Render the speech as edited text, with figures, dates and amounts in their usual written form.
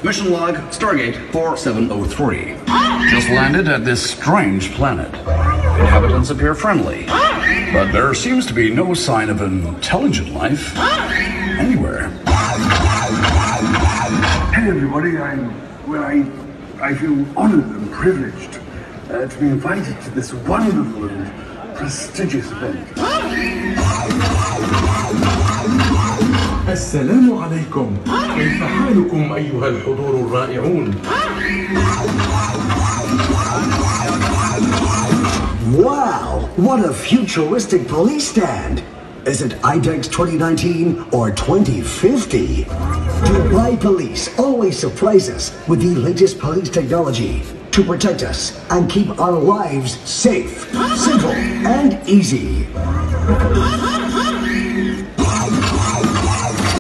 Mission log, Stargate 4703. Just landed at this strange planet. Inhabitants appear friendly, but there seems to be no sign of intelligent life anywhere. Hey everybody, I feel honored and privileged to be invited to this wonderful and prestigious event. السلام عليكم. كيف حالكم أيها الحضور الرائعون؟ Wow, what a futuristic police stand! Is it Idex 2019 or 2050? Dubai Police always surprise us with the latest police technology to protect us and keep our lives safe, simple, and easy.